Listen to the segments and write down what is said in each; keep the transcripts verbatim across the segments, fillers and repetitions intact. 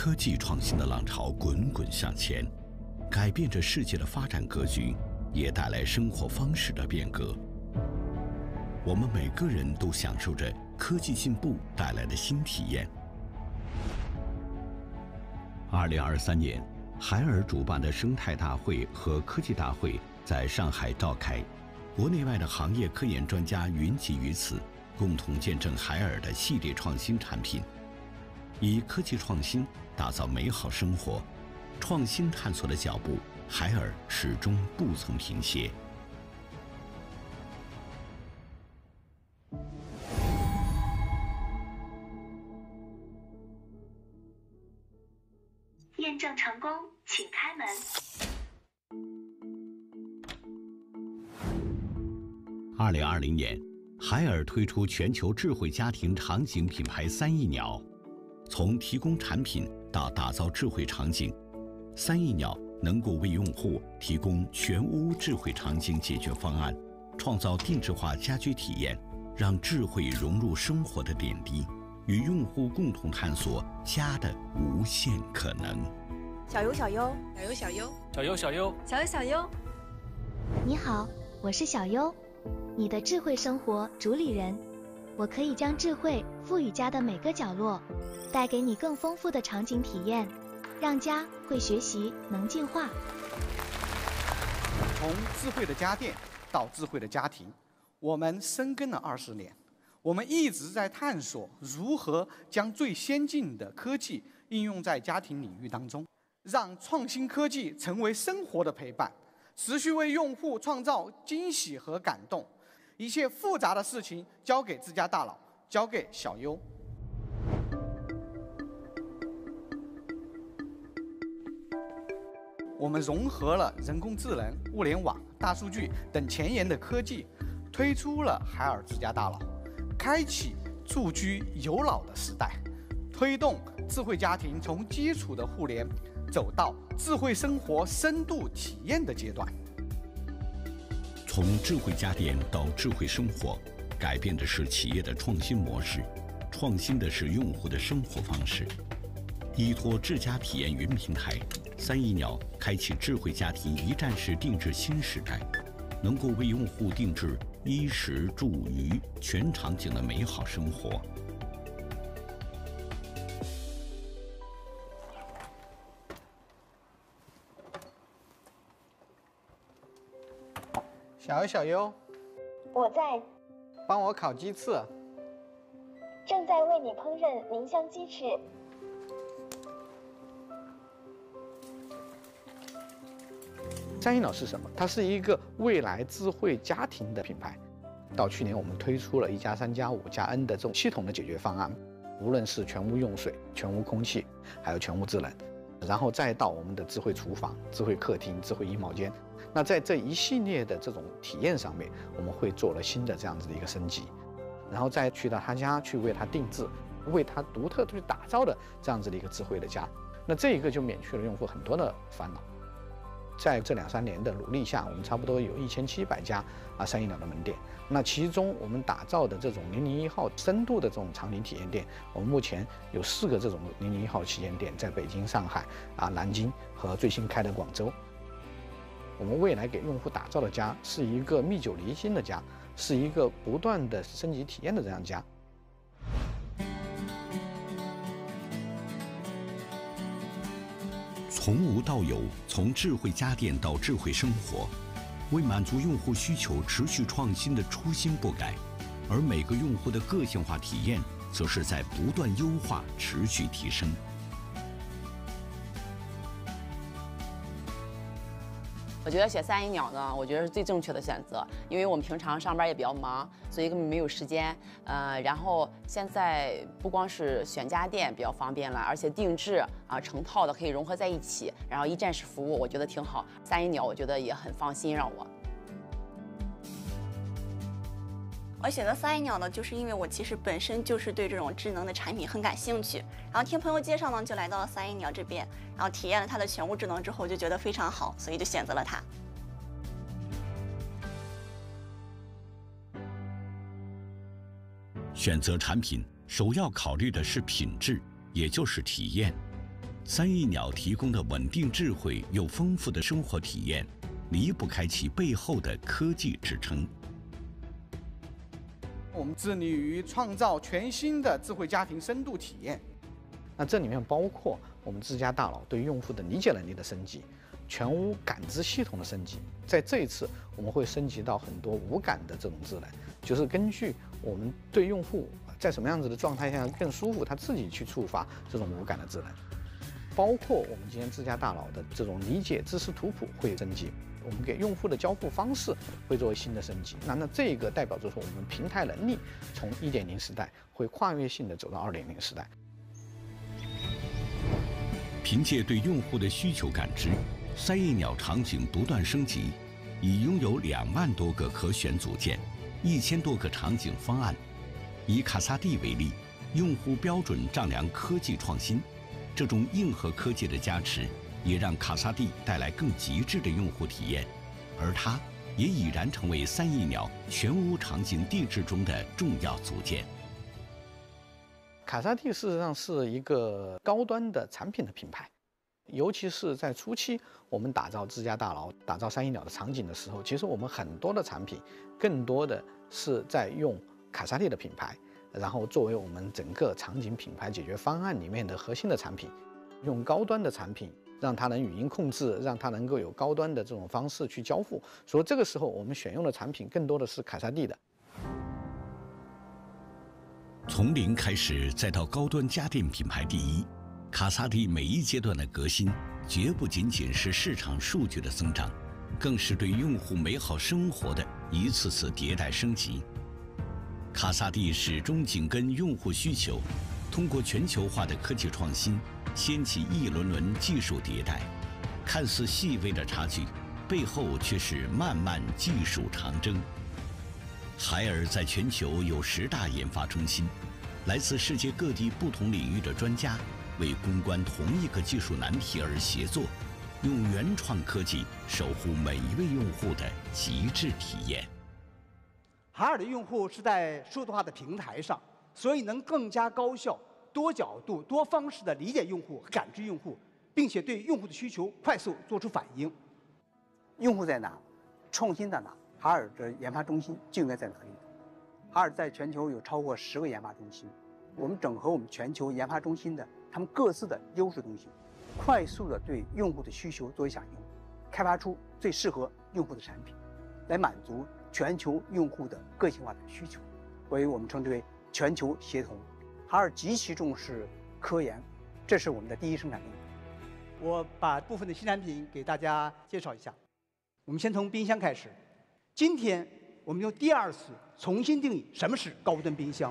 科技创新的浪潮滚滚向前，改变着世界的发展格局，也带来生活方式的变革。我们每个人都享受着科技进步带来的新体验。二零二三年，海尔主办的生态大会和科技大会在上海召开，国内外的行业科研专家云集于此，共同见证海尔的系列创新产品。以科技创新打造美好生活，创新探索的脚步，海尔始终不曾停歇。 验证成功，请开门。 二零二零年，海尔推出全球智慧家庭场景品牌三翼鸟。从提供产品到打造智慧场景，三翼鸟能够为用户提供全屋智慧场景解决方案，创造定制化家居体验，让智慧融入生活的点滴，与用户共同探索家的无限可能。 小优，小优， 小优，小优， 小优，小优， 小优，小优。 你好，我是小优，你的智慧生活主理人。我可以将智慧赋予家的每个角落，带给你更丰富的场景体验，让家会学习，能进化。 从智慧的家电到智慧的家庭，我们深耕了二十年，我们一直在探索如何将最先进的科技应用在家庭领域当中，让创新科技成为生活的陪伴，持续为用户创造惊喜和感动。一切复杂的事情交给自家大佬，交给小优。我们融合了人工智能、物联网、大数据等前沿的科技，推出了海尔自家大佬，开启住居有老的时代，推动智慧家庭从基础的互联走到智慧生活深度体验的阶段。 从智慧家电到智慧生活，改变的是企业的创新模式，创新的是用户的生活方式。依托智家体验云平台，三翼鸟开启智慧家庭一站式定制新时代，能够为用户定制衣食住娱全场景的美好生活。 小优，小优， 我在， 帮我烤鸡翅。 正在为你烹饪宁香鸡翅。 三翼鸟是什么？它是一个未来智慧家庭的品牌。到去年，我们推出了一加三加五加 N 的这种系统的解决方案，无论是全屋用水、全屋空气，还有全屋智能，然后再到我们的智慧厨房、智慧客厅、智慧衣帽间。那在这一系列的这种体验上面，我们会做了新的这样子的一个升级，然后再去到他家去为他定制、为他独特去打造的这样子的一个智慧的家。那这一个就免去了用户很多的烦恼。在这两三年的努力下，我们差不多有一千七百家啊三翼鸟的门店。那其中我们打造的这种零零一号深度的这种场景体验店，我们目前有四个这种零零一号旗舰店，在北京、上海、啊南京和最新开的广州。我们未来给用户打造的家是一个历久弥新的家，是一个不断的升级体验的这样家。 从无到有，从智慧家电到智慧生活，为满足用户需求持续创新的初心不改，而每个用户的个性化体验则是在不断优化、持续提升。 我觉得选三翼鸟呢，我觉得是最正确的选择，因为我们平常上班也比较忙，所以根本没有时间。呃，然后现在不光是选家电比较方便了，而且定制啊、成套的可以融合在一起，然后一站式服务，我觉得挺好。三翼鸟我觉得也很放心让我。 我选择三翼鸟呢，就是因为我其实本身就是对这种智能的产品很感兴趣，然后听朋友介绍呢，就来到了三翼鸟这边，然后体验了它的全屋智能之后，就觉得非常好，所以就选择了它。 选择产品首要考虑的是品质，也就是体验。 三翼鸟提供的稳定智慧又丰富的生活体验，离不开其背后的科技支撑。 我们致力于创造全新的智慧家庭深度体验。 那这里面包括我们自家大脑对用户的理解能力的升级，全屋感知系统的升级。在这一次，我们会升级到很多无感的这种智能，就是根据我们对用户在什么样子的状态下更舒服，他自己去触发这种无感的智能。包括我们今天自家大脑的这种理解知识图谱会升级，我们给用户的交互方式会作为新的升级。那那这个代表着说，我们平台能力从 一点零 时代会跨越性的走到 二点零 时代。 凭借对用户的需求感知，三翼鸟场景不断升级，已拥有两万多个可选组件，一千多个场景方案。以卡萨帝为例，用户标准丈量科技创新，这种硬核科技的加持，也让卡萨帝带来更极致的用户体验，而它也已然成为三翼鸟全屋场景定制中的重要组件。 卡萨帝事实上是一个高端的产品的品牌，尤其是在初期我们打造自家大脑、打造三翼鸟的场景的时候，其实我们很多的产品更多的是在用卡萨帝的品牌，然后作为我们整个场景品牌解决方案里面的核心的产品，用高端的产品让它能语音控制，让它能够有高端的这种方式去交付，所以这个时候我们选用的产品更多的是卡萨帝的。 从零开始，再到高端家电品牌第一，卡萨帝每一阶段的革新，绝不仅仅是市场数据的增长，更是对用户美好生活的一次次迭代升级。卡萨帝始终紧跟用户需求，通过全球化的科技创新，掀起一轮轮技术迭代。看似细微的差距，背后却是漫漫技术长征。海尔在全球有十大研发中心，来自世界各地不同领域的专家为攻关同一个技术难题而协作，用原创科技守护每一位用户的极致体验。 海尔的用户是在数字化的平台上，所以能更加高效、多角度、多方式地理解用户、感知用户，并且对用户的需求快速做出反应。 用户在哪，创新在哪，海尔的研发中心就应该在哪里。海尔在全球有超过十个研发中心，我们整合我们全球研发中心的他们各自的优势东西，快速地对用户的需求做响应，开发出最适合用户的产品，来满足全球用户的个性化的需求，所以我们称之为全球协同。海尔极其重视科研，这是我们的第一生产力。 我把部分的新产品给大家介绍一下。我们先从冰箱开始。今天我们用第二次重新定义什么是高端冰箱。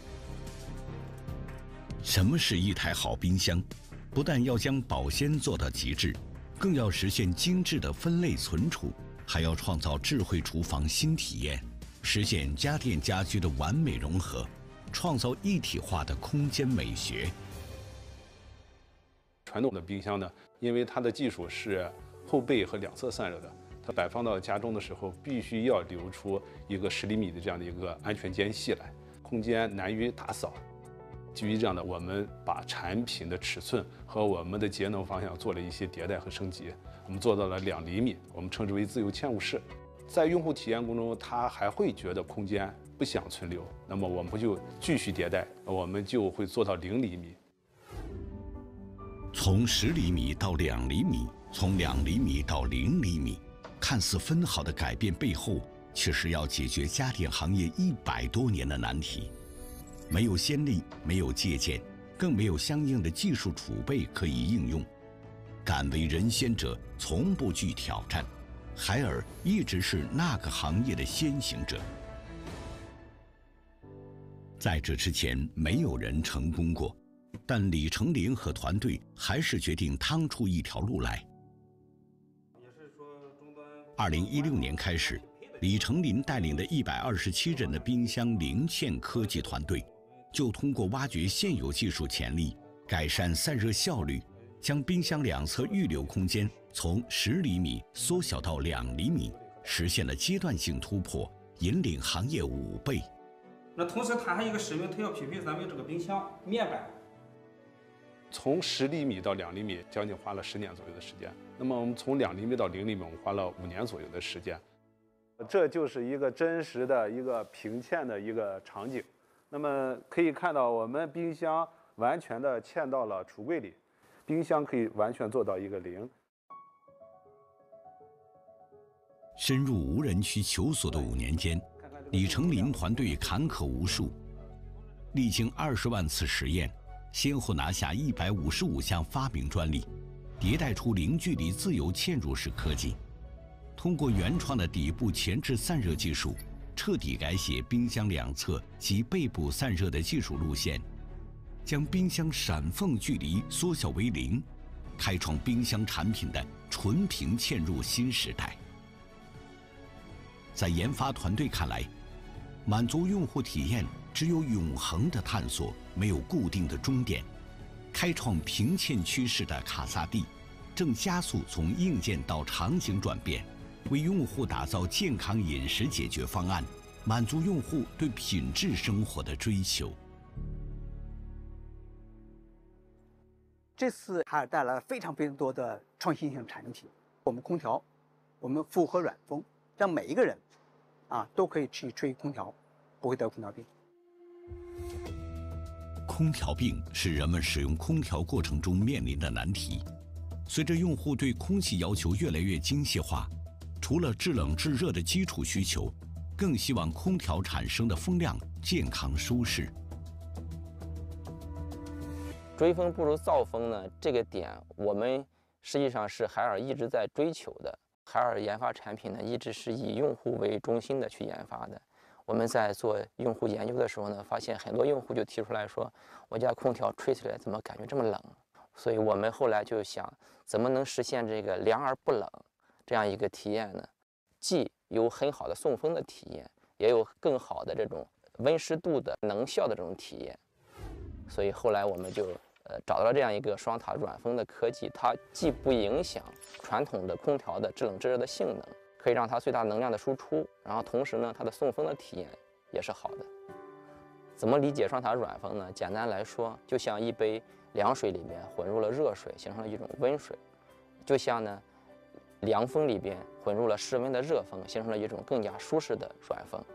什么是一台好冰箱？不但要将保鲜做到极致，更要实现精致的分类存储，还要创造智慧厨房新体验，实现家电家居的完美融合，创造一体化的空间美学。 传统的冰箱呢，因为它的技术是后背和两侧散热的，它摆放到家中的时候，必须要留出一个十厘米的这样的一个安全间隙来，空间难于打扫。基于这样的，我们把产品的尺寸和我们的节能方向做了一些迭代和升级。我们做到了两厘米，我们称之为自由嵌入式。在用户体验过程中，他还会觉得空间不想存留，那么我们就继续迭代，我们就会做到零厘米。 从十厘米到两厘米，从两厘米到零厘米，看似分毫的改变背后，却是要解决家电行业一百多年的难题。没有先例，没有借鉴，更没有相应的技术储备可以应用。敢为人先者，从不惧挑战。海尔一直是那个行业的先行者。在这之前，没有人成功过，但李成林和团队还是决定趟出一条路来。二零一六年开始，李成林带领的一百二十七人的冰箱零嵌科技团队，就通过挖掘现有技术潜力，改善散热效率，将冰箱两侧预留空间从十厘米缩小到两厘米，实现了阶段性突破，引领行业五倍。 那同时，它还有一个使命，它要匹配咱们这个冰箱面板。 从十厘米到两厘米，将近花了十年左右的时间。那么我们从两厘米到零厘米，我们花了五年左右的时间。这就是一个真实的一个平嵌的一个场景。那么可以看到，我们冰箱完全的嵌到了橱柜里，冰箱可以完全做到一个零。 深入无人区求索的五年间，李成林团队坎坷无数，历经二十万次实验，先后拿下一百五十五项发明专利，迭代出零距离自由嵌入式科技。通过原创的底部前置散热技术，彻底改写冰箱两侧及背部散热的技术路线，将冰箱闪缝距离缩小为零，开创冰箱产品的纯平嵌入新时代。在研发团队看来，满足用户体验只有永恒的探索，没有固定的终点。开创平嵌趋势的卡萨帝，正加速从硬件到场景转变，为用户打造健康饮食解决方案，满足用户对品质生活的追求。 这次海尔带来了非常非常多的创新性产品，我们空调，我们复合软风，让每一个人啊都可以去吹空调，不会得空调病。 空调病是人们使用空调过程中面临的难题。随着用户对空气要求越来越精细化，除了制冷制热的基础需求，更希望空调产生的风量健康舒适。 追风不如造风呢，这个点我们实际上是海尔一直在追求的。海尔研发产品呢，一直是以用户为中心的去研发的。我们在做用户研究的时候呢，发现很多用户就提出来说，我家空调吹起来怎么感觉这么冷？所以我们后来就想，怎么能实现这个凉而不冷这样一个体验呢？既有很好的送风的体验，也有更好的这种温湿度的能效的这种体验。所以后来我们就呃找到了这样一个双塔软风的科技，它既不影响传统的空调的制冷制热的性能，可以让它最大能量的输出，然后同时呢，它的送风的体验也是好的。怎么理解双塔软风呢？简单来说，就像一杯凉水里面混入了热水，形成了一种温水；就像呢，凉风里边混入了室温的热风，形成了一种更加舒适的软风。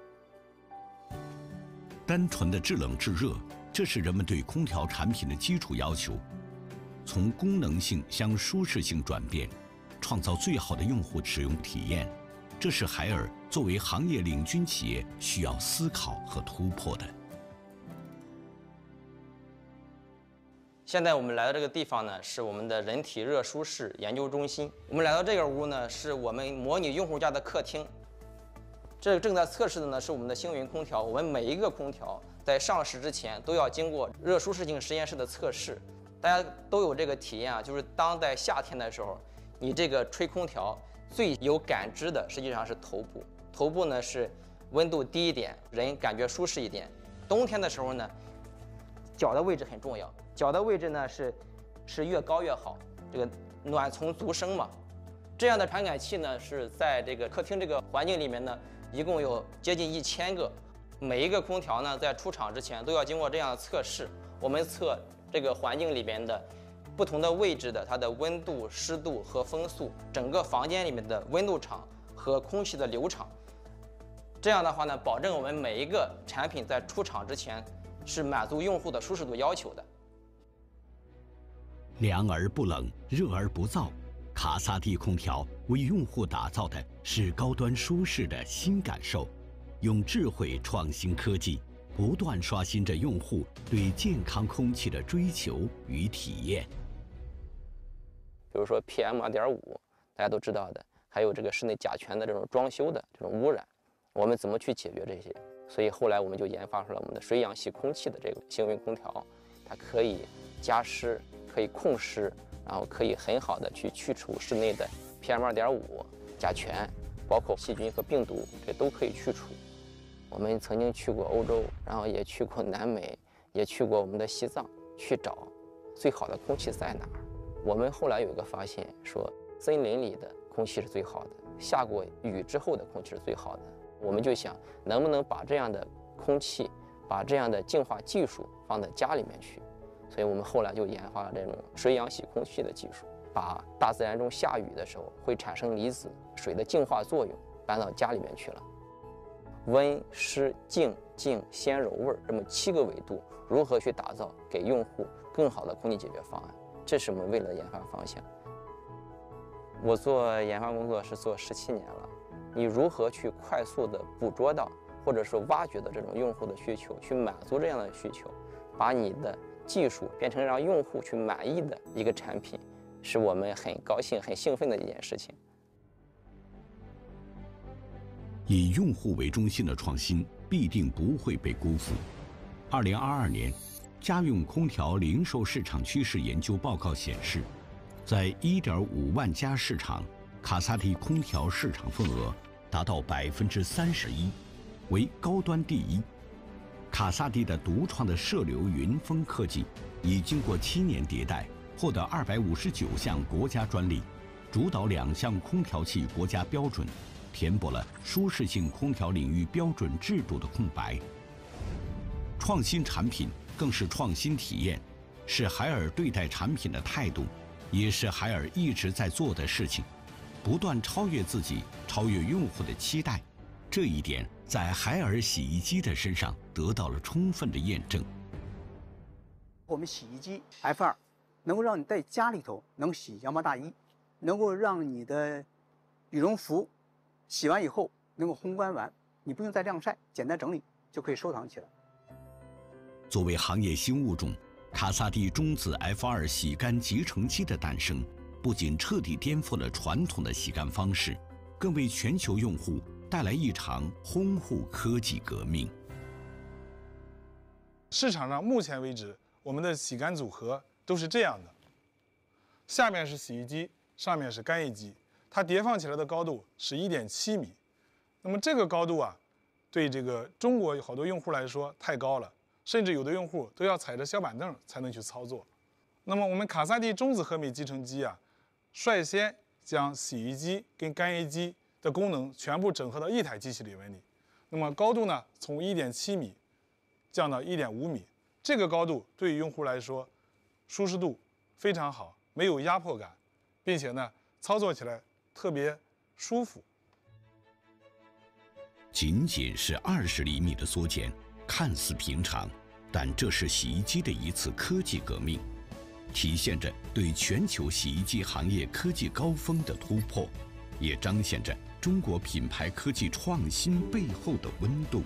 单纯的制冷制热，这是人们对空调产品的基础要求。从功能性向舒适性转变，创造最好的用户使用体验，这是海尔作为行业领军企业需要思考和突破的。 现在我们来到这个地方呢，是我们的人体热舒适研究中心。我们来到这个屋呢，是我们模拟用户家的客厅。这正在测试的呢是我们的星云空调。我们每一个空调在上市之前都要经过热舒适性实验室的测试。大家都有这个体验啊，就是当在夏天的时候，你这个吹空调最有感知的实际上是头部。头部呢是温度低一点，人感觉舒适一点。冬天的时候呢，脚的位置很重要。脚的位置呢是是越高越好，这个暖从足生嘛。这样的传感器呢是在这个客厅这个环境里面呢，一共有接近一千个。每一个空调呢在出厂之前都要经过这样的测试。我们测这个环境里面的不同的位置的它的温度、湿度和风速，整个房间里面的温度场和空气的流场。这样的话呢，保证我们每一个产品在出厂之前是满足用户的舒适度要求的。 凉而不冷，热而不燥，卡萨帝空调为用户打造的是高端舒适的新感受，用智慧创新科技，不断刷新着用户对健康空气的追求与体验。 比如说 P M 二点五， 大家都知道的，还有这个室内甲醛的这种装修的这种污染，我们怎么去解决这些？所以后来我们就研发出了我们的水氧系空气的这个星云空调，它可以加湿，可以控湿，然后可以很好的去去除室内的 P M 二点五、甲醛，包括细菌和病毒，这都可以去除。我们曾经去过欧洲，然后也去过南美，也去过我们的西藏，去找最好的空气在哪儿。我们后来有一个发现，说森林里的空气是最好的，下过雨之后的空气是最好的。我们就想，能不能把这样的空气，把这样的净化技术放在家里面去？ 所以我们后来就研发了这种水氧洗空气的技术，把大自然中下雨的时候会产生离子水的净化作用搬到家里面去了。温、湿、静、静、鲜、柔、味这么七个维度，如何去打造给用户更好的空气解决方案？这是我们未来的研发方向。我做研发工作是做十七年了，你如何去快速的捕捉到或者是挖掘到这种用户的需求，去满足这样的需求，把你的技术变成让用户去满意的一个产品，是我们很高兴、很兴奋的一件事情。 以用户为中心的创新必定不会被辜负。二零二二年，家用空调零售市场趋势研究报告显示，在一点五万家市场，卡萨帝空调市场份额达到百分之三十一，为高端第一。卡萨帝的独创的射流云风科技，已经过七年迭代，获得二百五十九项国家专利，主导两项空调器国家标准，填补了舒适性空调领域标准制度的空白。创新产品更是创新体验，是海尔对待产品的态度，也是海尔一直在做的事情，不断超越自己，超越用户的期待。这一点在海尔洗衣机的身上得到了充分的验证。 我们洗衣机 F 二能够让你在家里头能洗羊毛大衣，能够让你的羽绒服洗完以后能够烘干完，你不用再晾晒，简单整理就可以收藏起来。 作为行业新物种，卡萨帝中子 F 二洗干集成机的诞生，不仅彻底颠覆了传统的洗干方式，更为全球用户带来一场烘护科技革命。 市场上目前为止，我们的洗干组合都是这样的：下面是洗衣机，上面是干衣机，它叠放起来的高度是 一点七米。那么这个高度啊，对这个中国好多用户来说太高了，甚至有的用户都要踩着小板凳才能去操作。那么我们卡萨帝中子和美集成机啊，率先将洗衣机跟干衣机的功能全部整合到一台机器里面里。那么高度呢，从 一点七米降到 一点五米，这个高度对于用户来说，舒适度非常好，没有压迫感，并且呢，操作起来特别舒服。 仅仅是二十厘米的缩减，看似平常，但这是洗衣机的一次科技革命，体现着对全球洗衣机行业科技高峰的突破，也彰显着中国品牌科技创新背后的温度。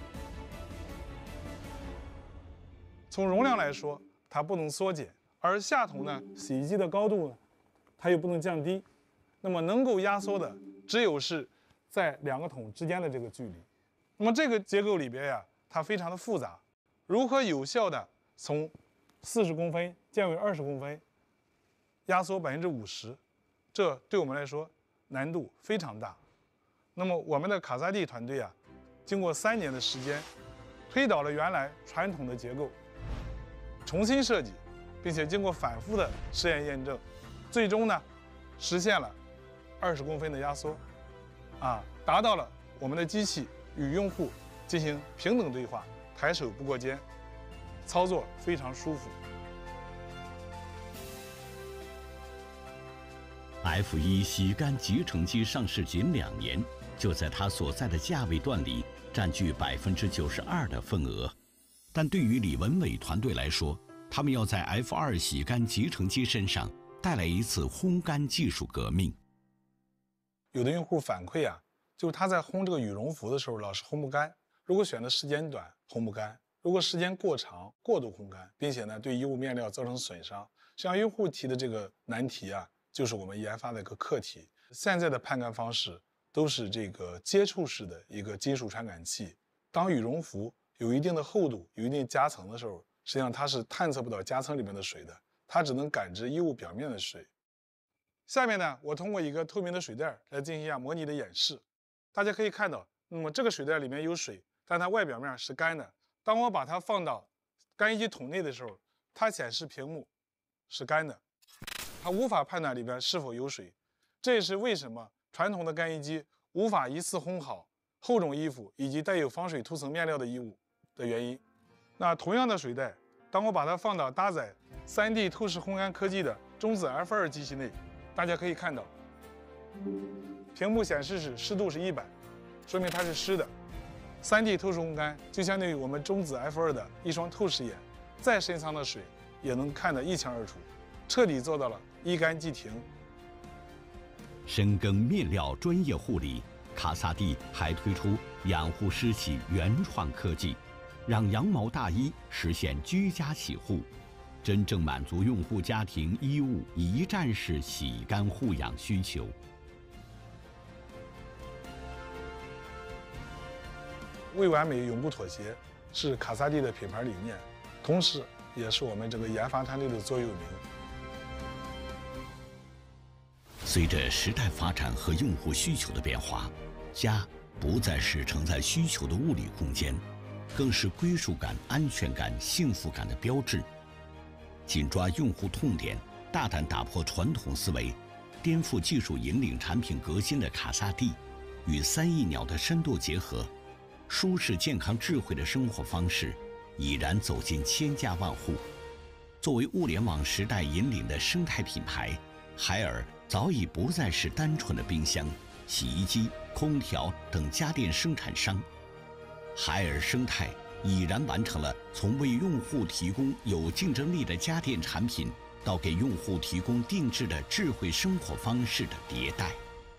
从容量来说，它不能缩减，而下桶呢，洗衣机的高度呢，它又不能降低，那么能够压缩的只有是在两个桶之间的这个距离。那么这个结构里边呀，它非常的复杂，如何有效的从四十公分降为二十公分，压缩百分之五十，这对我们来说难度非常大。那么我们的卡萨帝团队啊，经过三年的时间，推倒了原来传统的结构，重新设计，并且经过反复的实验验证，最终呢，实现了二十公分的压缩，啊，达到了我们的机器与用户进行平等对话，抬手不过肩，操作非常舒服。 F 一 洗干集成机上市仅两年，就在它所在的价位段里占据百分之九十二的份额。但对于李文伟团队来说，他们要在 F 二 洗干集成机身上带来一次烘干技术革命。 有的用户反馈啊，就是他在烘这个羽绒服的时候老是烘不干，如果选的时间短，烘不干；如果时间过长，过度烘干，并且呢对衣物面料造成损伤。像用户提的这个难题啊，就是我们研发的一个课题。现在的判干方式都是这个接触式的一个金属传感器，当羽绒服有一定的厚度、有一定夹层的时候，实际上它是探测不到夹层里面的水的，它只能感知衣物表面的水。下面呢，我通过一个透明的水袋来进行一下模拟的演示。大家可以看到，那么这个水袋里面有水，但它外表面是干的。当我把它放到干衣机桶内的时候，它显示屏幕是干的，它无法判断里边是否有水。这也是为什么传统的干衣机无法一次烘好厚重衣服以及带有防水涂层面料的衣物的原因。那同样的水袋，当我把它放到搭载三 D 透视烘干科技的中子 F 二机器内，大家可以看到，屏幕显示是湿度是一百，说明它是湿的。三 D 透视烘干就相当于我们中子 F 二的一双透视眼，再深藏的水也能看得一清二楚，彻底做到了一干即停。 深耕面料专业护理，卡萨帝还推出养护湿洗原创科技，让羊毛大衣实现居家洗护，真正满足用户家庭衣物一站式洗干护养需求。 为完美永不妥协是卡萨帝的品牌理念，同时也是我们这个研发团队的座右铭。 随着时代发展和用户需求的变化，家不再是承载需求的物理空间，更是归属感、安全感、幸福感的标志。紧抓用户痛点，大胆打破传统思维，颠覆技术引领产品革新的卡萨帝，与三翼鸟的深度结合，舒适、健康、智慧的生活方式已然走进千家万户。作为物联网时代引领的生态品牌，海尔早已不再是单纯的冰箱、洗衣机、空调等家电生产商。海尔生态已然完成了从为用户提供有竞争力的家电产品，到给用户提供定制的智慧生活方式的迭代。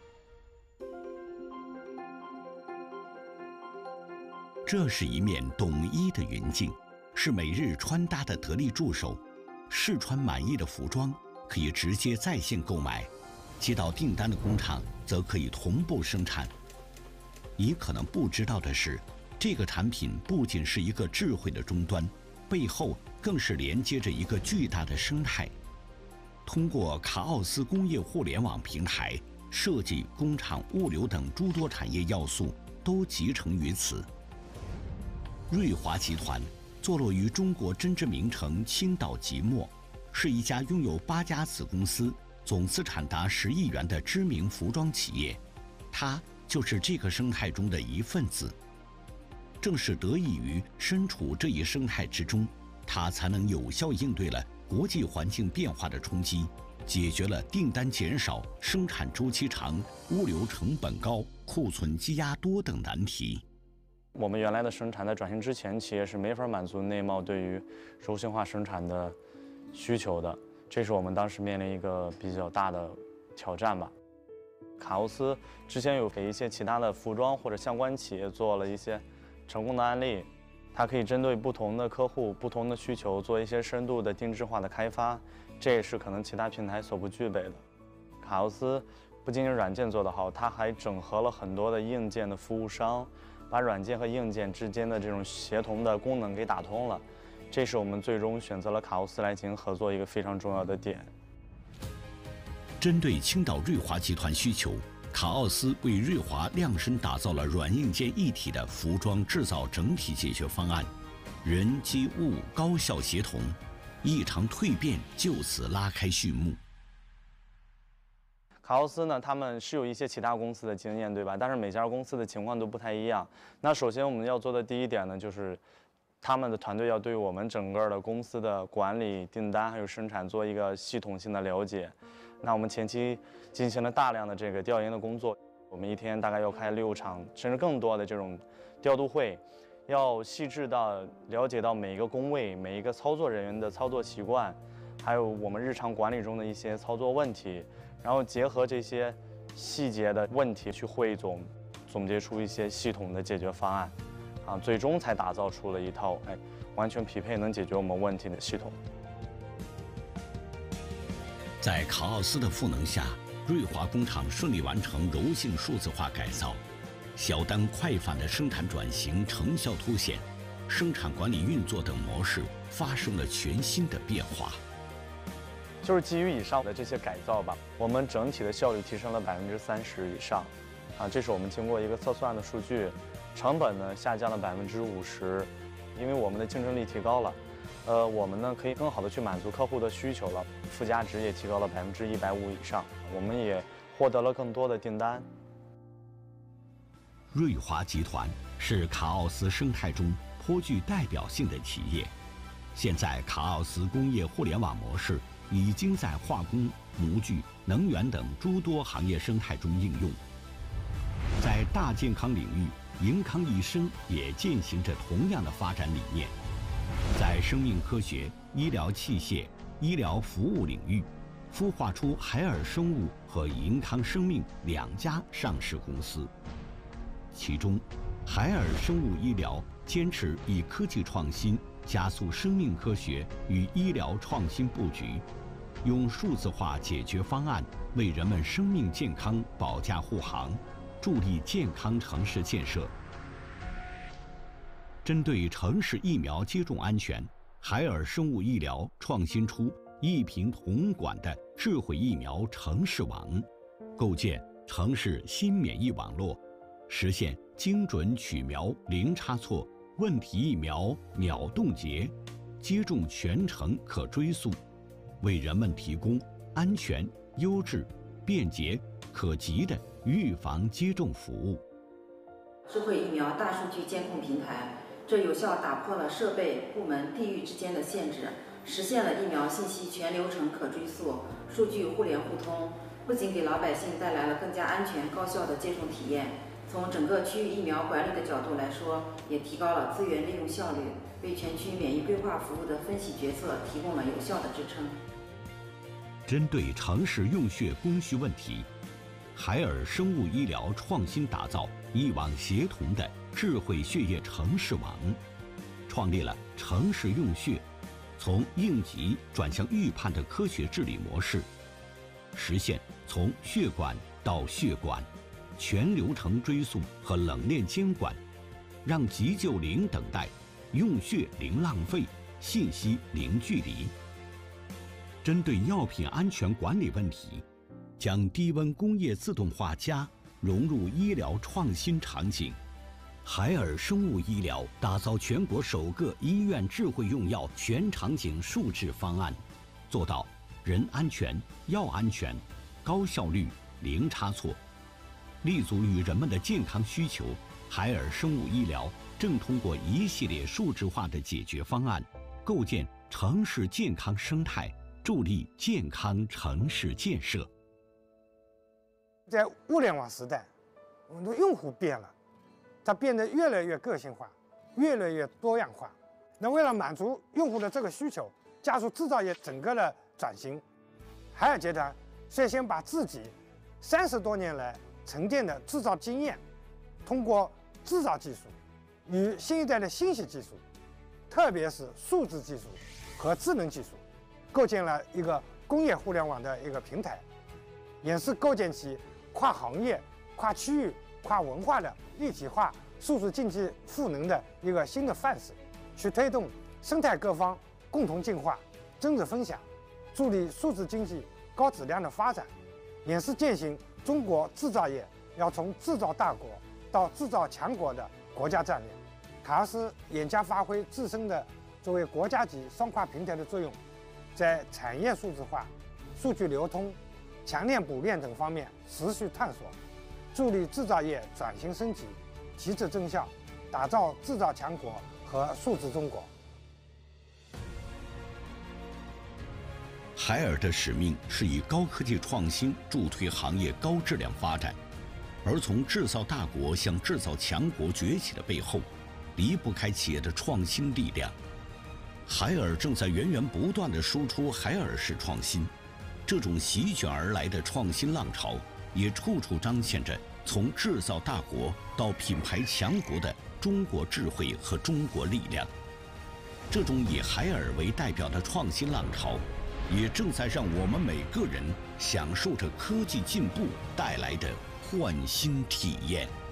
这是一面懂衣的云镜，是每日穿搭的得力助手。试穿满意的服装可以直接在线购买，接到订单的工厂则可以同步生产。你可能不知道的是，这个产品不仅是一个智慧的终端，背后更是连接着一个巨大的生态。通过卡奥斯工业互联网平台，设计、工厂、物流等诸多产业要素都集成于此。瑞华集团坐落于中国真知名城青岛即墨，是一家拥有八家子公司、总资产达十亿元的知名服装企业。它就是这个生态中的一份子。正是得益于身处这一生态之中，它才能有效应对了国际环境变化的冲击，解决了订单减少、生产周期长、物流成本高、库存积压多等难题。 我们原来的生产在转型之前，企业是没法满足内贸对于柔性化生产的需求的，这是我们当时面临一个比较大的挑战吧。卡奥斯之前有给一些其他的服装或者相关企业做了一些成功的案例，它可以针对不同的客户、不同的需求做一些深度的定制化的开发，这也是可能其他平台所不具备的。卡奥斯不仅仅软件做得好，它还整合了很多的硬件的服务商，把软件和硬件之间的这种协同的功能给打通了，这是我们最终选择了卡奥斯来进行合作一个非常重要的点。 针对青岛瑞华集团需求，卡奥斯为瑞华量身打造了软硬件一体的服装制造整体解决方案，人机物高效协同，一场蜕变就此拉开序幕。 卡奥斯呢，他们是有一些其他公司的经验，对吧？但是每家公司的情况都不太一样。那首先我们要做的第一点呢，就是他们的团队要对我们整个的公司的管理、订单还有生产做一个系统性的了解。那我们前期进行了大量的这个调研的工作，我们一天大概要开六场甚至更多的这种调度会，要细致到了解到每一个工位、每一个操作人员的操作习惯，还有我们日常管理中的一些操作问题。然后结合这些细节的问题去汇总，总结出一些系统的解决方案，啊，最终才打造出了一套哎完全匹配能解决我们问题的系统。 在卡奥斯的赋能下，瑞华工厂顺利完成柔性数字化改造，小单快反的生产转型成效凸显，生产管理运作等模式发生了全新的变化。 就是基于以上的这些改造吧，我们整体的效率提升了百分之三十以上，啊，这是我们经过一个测算的数据，成本呢下降了百分之五十，因为我们的竞争力提高了，呃，我们呢可以更好的去满足客户的需求了，附加值也提高了百分之一百五以上，我们也获得了更多的订单。 瑞华集团是卡奥斯生态中颇具代表性的企业。 现在卡奥斯工业互联网模式已经在化工、模具、能源等诸多行业生态中应用。在大健康领域，盈康益生也践行着同样的发展理念。在生命科学、医疗器械、医疗服务领域，孵化出海尔生物和盈康生命两家上市公司。其中，海尔生物医疗坚持以科技创新加速生命科学与医疗创新布局，用数字化解决方案为人们生命健康保驾护航，助力健康城市建设。针对城市疫苗接种安全，海尔生物医疗创新出一屏同管的智慧疫苗城市网，构建城市新免疫网络，实现精准取苗零差错，问题疫苗秒冻结，接种全程可追溯，为人们提供安全、优质、便捷、可及的预防接种服务。 智慧疫苗大数据监控平台，这有效打破了设备、部门、地域之间的限制，实现了疫苗信息全流程可追溯、数据互联互通，不仅给老百姓带来了更加安全高效的接种体验，从整个区域疫苗管理的角度来说，也提高了资源利用效率，为全区免疫规划服务的分析决策提供了有效的支撑。 针对城市用血供需问题，海尔生物医疗创新打造一网协同的智慧血液城市网，创立了城市用血从应急转向预判的科学治理模式，实现从血管到血管全流程追溯和冷链监管，让急救零等待，用血零浪费，信息零距离。针对药品安全管理问题，将低温工业自动化加融入医疗创新场景。海尔生物医疗打造全国首个医院智慧用药全场景数字方案，做到人安全、药安全、高效率、零差错。立足于人们的健康需求，海尔生物医疗正通过一系列数字化的解决方案，构建城市健康生态，助力健康城市建设。 在物联网时代，我们的用户变了，它变得越来越个性化，越来越多样化。那为了满足用户的这个需求，加速制造业整个的转型，海尔集团率先把自己三十多年来沉淀的制造经验，通过制造技术与新一代的信息技术，特别是数字技术和智能技术，构建了一个工业互联网的一个平台，也是构建起跨行业、跨区域、跨文化的立体化数字经济赋能的一个新的范式，去推动生态各方共同进化、增值分享，助力数字经济高质量的发展，也是践行中国制造业要从制造大国到制造强国的国家战略。卡尔斯严加发挥自身的作为国家级双跨平台的作用，在产业数字化、数据流通、强链补链等方面持续探索，助力制造业转型升级，提质增效，打造制造强国和数字中国。 海尔的使命是以高科技创新助推行业高质量发展，而从制造大国向制造强国崛起的背后，离不开企业的创新力量。海尔正在源源不断地输出海尔式创新，这种席卷而来的创新浪潮，也处处彰显着从制造大国到品牌强国的中国智慧和中国力量。这种以海尔为代表的创新浪潮，也正在让我们每个人享受着科技进步带来的焕新体验。